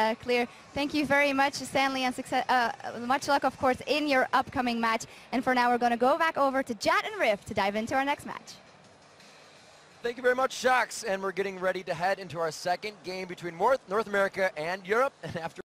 clear. Thank you very much, Stanley, and much luck, of course, in your upcoming match. And for now, we're going to go back over to Jad and Riff to dive into our next match. Thank you very much, Shax. And we're getting ready to head into our second game between North America and Europe. And after